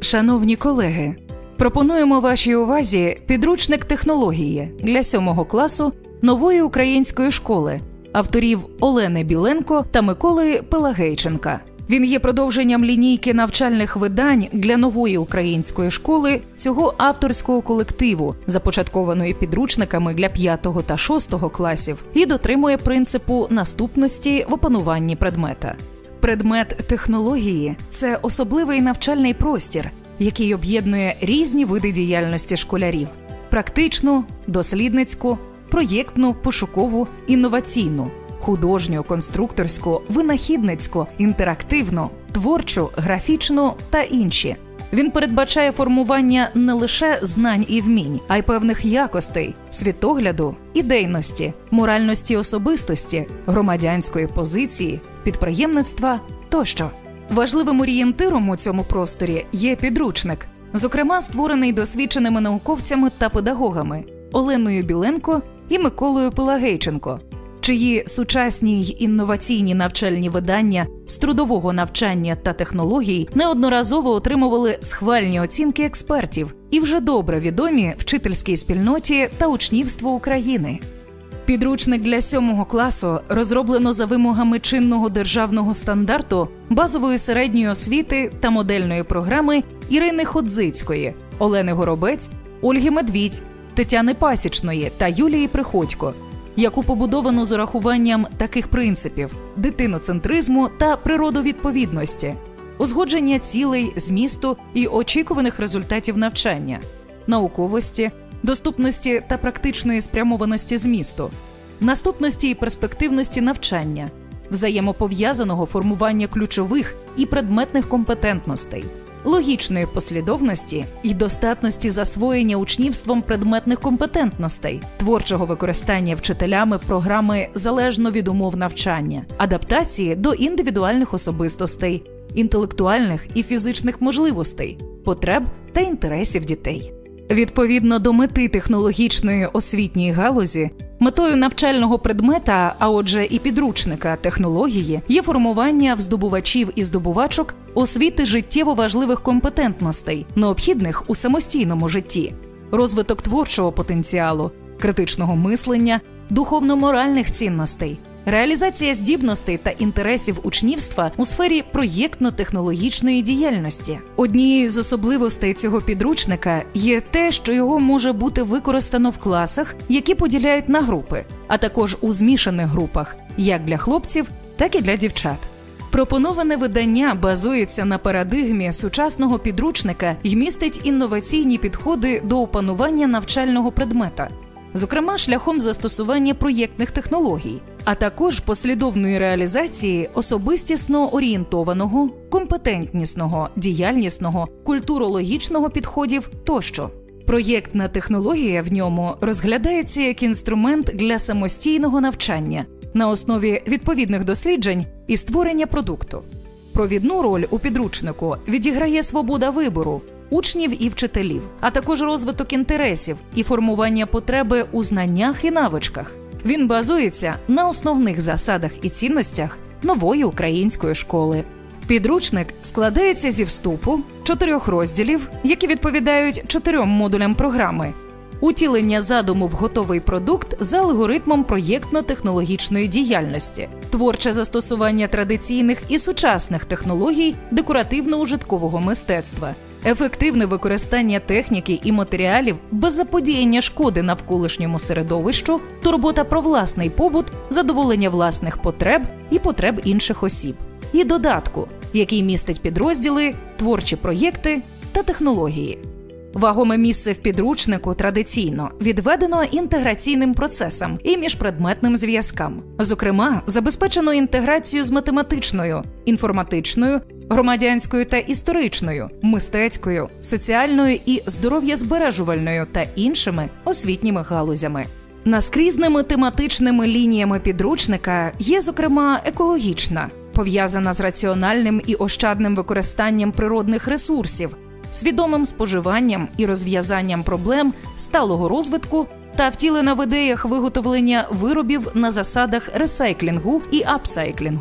Шановні колеги, пропонуємо вашій увазі підручник технології для 7 класу нової української школи авторів Олени Біленко та Миколи Пелагейченка. Він є продовженням лінійки навчальних видань для нової української школи цього авторського колективу, започаткованої підручниками для 5 та 6 класів, і дотримує принципу наступності в опануванні предмета. Предмет технології – це особливий навчальний простір, який об'єднує різні види діяльності школярів – практичну, дослідницьку, проєктну, пошукову, інноваційну, художню, конструкторську, винахідницьку, інтерактивну, творчу, графічну та інші. Він передбачає формування не лише знань і вмінь, а й певних якостей, світогляду, ідейності, моральності особистості, громадянської позиції, підприємництва тощо. Важливим орієнтиром у цьому просторі є підручник, зокрема створений досвідченими науковцями та педагогами Оленою Біленко і Миколою Пелагейченко, чиї сучасні й інноваційні навчальні видання з трудового навчання та технологій неодноразово отримували схвальні оцінки експертів і вже добре відомі вчительській спільноті та учнівству України. Підручник для 7 класу розроблено за вимогами чинного державного стандарту базової середньої освіти та модельної програми Ірини Ходзицької, Олени Горобець, Ольги Медвідь, Тетяни Пасічної та Юлії Приходько, яку побудовано з урахуванням таких принципів – дитиноцентризму та природовідповідності, узгодження цілей, змісту і очікуваних результатів навчання, науковості, доступності та практичної спрямованості змісту, наступності і перспективності навчання, взаємопов'язаного формування ключових і предметних компетентностей, логічної послідовності і достатності засвоєння учнівством предметних компетентностей, творчого використання вчителями програми залежно від умов навчання, адаптації до індивідуальних особистостей, інтелектуальних і фізичних можливостей, потреб та інтересів дітей. Відповідно до мети технологічної освітньої галузі, метою навчального предмета, а отже і підручника технології, є формування в здобувачів і здобувачок освіти життєво важливих компетентностей, необхідних у самостійному житті, розвиток творчого потенціалу, критичного мислення, духовно-моральних цінностей, реалізація здібностей та інтересів учнівства у сфері проєктно-технологічної діяльності. Однією з особливостей цього підручника є те, що його може бути використано в класах, які поділяють на групи, а також у змішаних групах, як для хлопців, так і для дівчат. Пропоноване видання базується на парадигмі сучасного підручника і містить інноваційні підходи до опанування навчального предмета, зокрема шляхом застосування проєктних технологій, а також послідовної реалізації особистісно орієнтованого, компетентнісного, діяльнісного, культурологічного підходів тощо. Проєктна технологія в ньому розглядається як інструмент для самостійного навчання на основі відповідних досліджень і створення продукту. Провідну роль у підручнику відіграє свобода вибору учнів і вчителів, а також розвиток інтересів і формування потреби у знаннях і навичках. Він базується на основних засадах і цінностях нової української школи. Підручник складається зі вступу, 4 розділів, які відповідають 4 модулям програми, утілення задуму в готовий продукт за алгоритмом проєктно-технологічної діяльності, творче застосування традиційних і сучасних технологій декоративно-ужиткового мистецтва, ефективне використання техніки і матеріалів без заподіяння шкоди навколишньому середовищу, турбота про власний побут, задоволення власних потреб і потреб інших осіб. І додатку, який містить підрозділи, творчі проєкти та технології. Вагоме місце в підручнику традиційно відведено інтеграційним процесам і міжпредметним зв'язкам. Зокрема, забезпечено інтеграцію з математичною, інформатичною, громадянською та історичною, мистецькою, соціальною і здоров'язбережувальною та іншими освітніми галузями. Наскрізними тематичними лініями підручника є, зокрема, екологічна, пов'язана з раціональним і ощадним використанням природних ресурсів, свідомим споживанням і розв'язанням проблем сталого розвитку та втілена в ідеях виготовлення виробів на засадах ресайклінгу і апсайклінгу.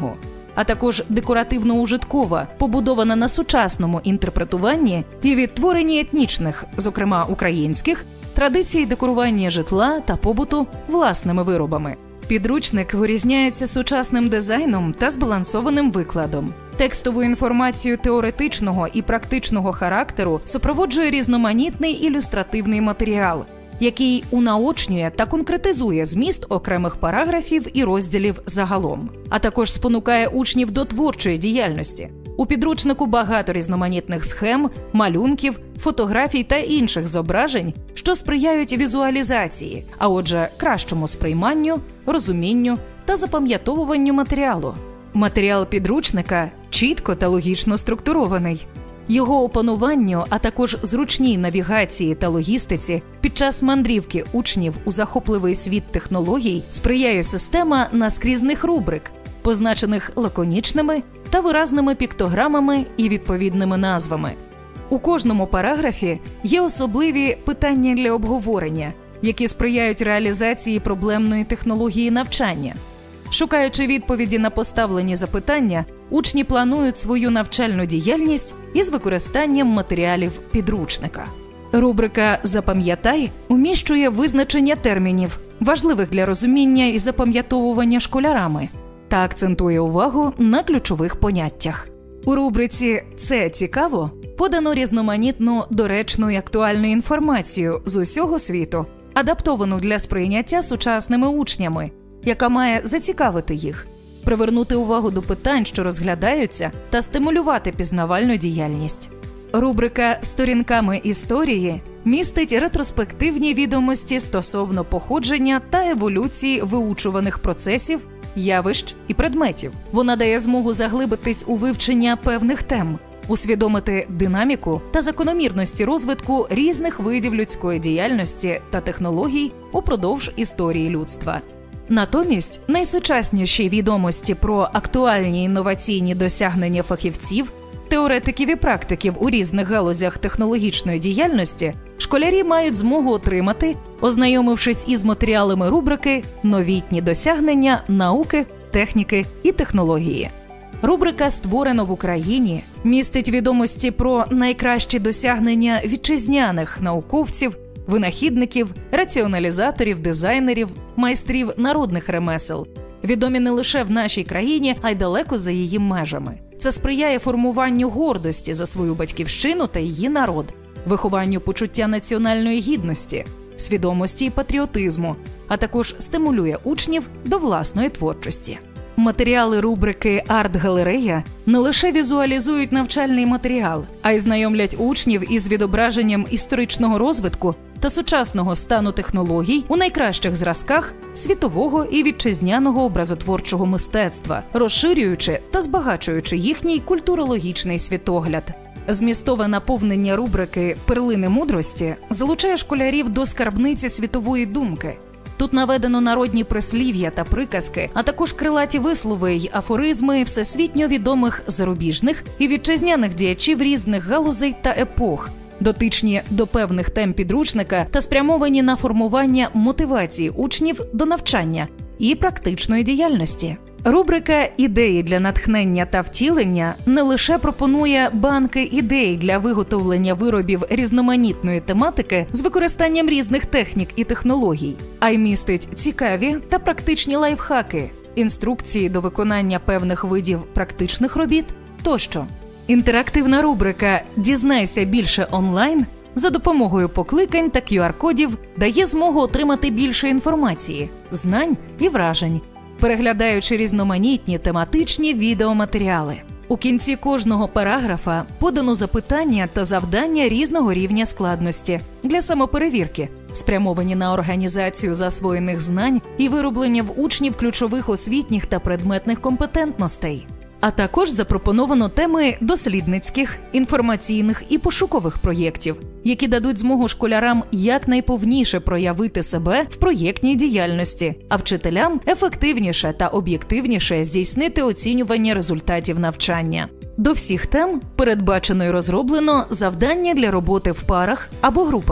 а також декоративно-ужиткова, побудована на сучасному інтерпретуванні і відтворенні етнічних, зокрема українських, традицій декорування житла та побуту власними виробами. Підручник вирізняється сучасним дизайном та збалансованим викладом. Текстову інформацію теоретичного і практичного характеру супроводжує різноманітний ілюстративний матеріал, який унаочнює та конкретизує зміст окремих параграфів і розділів загалом, а також спонукає учнів до творчої діяльності. У підручнику багато різноманітних схем, малюнків, фотографій та інших зображень, що сприяють візуалізації, а отже, кращому сприйманню, розумінню та запам'ятовуванню матеріалу. Матеріал підручника чітко та логічно структурований. Його опануванню, а також зручній навігації та логістиці під час мандрівки учнів у захопливий світ технологій сприяє система наскрізних рубрик, позначених лаконічними та виразними піктограмами і відповідними назвами. У кожному параграфі є особливі питання для обговорення, які сприяють реалізації проблемної технології навчання. Шукаючи відповіді на поставлені запитання, учні планують свою навчальну діяльність із використанням матеріалів підручника. Рубрика «Запам'ятай» уміщує визначення термінів, важливих для розуміння і запам'ятовування школярами, та акцентує увагу на ключових поняттях. У рубриці «Це цікаво» подано різноманітну, доречну і актуальну інформацію з усього світу, адаптовану для сприйняття сучасними учнями, яка має зацікавити їх, привернути увагу до питань, що розглядаються, та стимулювати пізнавальну діяльність. Рубрика «Сторінками історії» містить ретроспективні відомості стосовно походження та еволюції виучуваних процесів, явищ і предметів. Вона дає змогу заглибитись у вивчення певних тем, усвідомити динаміку та закономірності розвитку різних видів людської діяльності та технологій упродовж історії людства. Натомість найсучасніші відомості про актуальні інноваційні досягнення фахівців, теоретиків і практиків у різних галузях технологічної діяльності школярі мають змогу отримати, ознайомившись із матеріалами рубрики «Новітні досягнення науки, техніки і технології». Рубрика «Створено в Україні» містить відомості про найкращі досягнення вітчизняних науковців, винахідників, раціоналізаторів, дизайнерів, майстрів народних ремесел, відомі не лише в нашій країні, а й далеко за її межами. Це сприяє формуванню гордості за свою батьківщину та її народ, вихованню почуття національної гідності, свідомості і патріотизму, а також стимулює учнів до власної творчості. Матеріали рубрики «Арт-галерея» не лише візуалізують навчальний матеріал, а й знайомлять учнів із відображенням історичного розвитку та сучасного стану технологій у найкращих зразках світового і вітчизняного образотворчого мистецтва, розширюючи та збагачуючи їхній культурологічний світогляд. Змістове наповнення рубрики «Перлини мудрості» залучає школярів до скарбниці світової думки. Тут наведено народні прислів'я та приказки, а також крилаті вислови й афоризми всесвітньо відомих зарубіжних і вітчизняних діячів різних галузей та епох, дотичні до певних тем підручника та спрямовані на формування мотивації учнів до навчання і практичної діяльності. Рубрика «Ідеї для натхнення та втілення» не лише пропонує банки ідей для виготовлення виробів різноманітної тематики з використанням різних технік і технологій, а й містить цікаві та практичні лайфхаки, інструкції до виконання певних видів практичних робіт тощо. Інтерактивна рубрика «Дізнайся більше онлайн» за допомогою покликань та QR-кодів дає змогу отримати більше інформації, знань і вражень, переглядаючи різноманітні тематичні відеоматеріали. У кінці кожного параграфа подано запитання та завдання різного рівня складності для самоперевірки, спрямовані на організацію засвоєних знань і вироблення в учнів ключових освітніх та предметних компетентностей. А також запропоновано теми дослідницьких, інформаційних і пошукових проєктів, які дадуть змогу школярам якнайповніше проявити себе в проєктній діяльності, а вчителям ефективніше та об'єктивніше здійснити оцінювання результатів навчання. До всіх тем передбачено і розроблено завдання для роботи в парах або групах.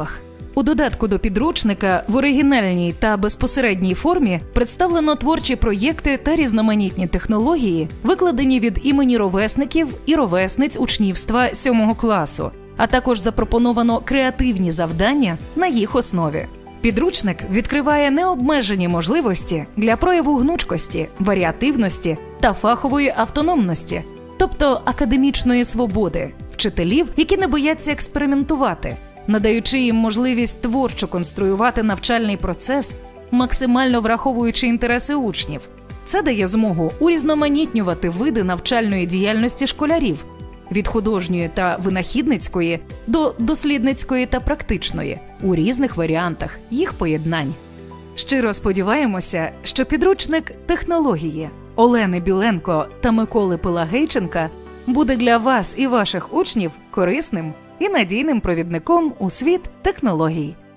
У додатку до підручника в оригінальній та безпосередній формі представлено творчі проєкти та різноманітні технології, викладені від імені ровесників і ровесниць учнівства 7 класу, а також запропоновано креативні завдання на їх основі. Підручник відкриває необмежені можливості для прояву гнучкості, варіативності та фахової автономності, тобто академічної свободи, вчителів, які не бояться експериментувати, надаючи їм можливість творчо конструювати навчальний процес, максимально враховуючи інтереси учнів. Це дає змогу урізноманітнювати види навчальної діяльності школярів – від художньої та винахідницької до дослідницької та практичної у різних варіантах їх поєднань. Щиро сподіваємося, що підручник «Технології» Олени Біленко та Миколи Пелагейченка буде для вас і ваших учнів корисним і надійним провідником у світ технологій.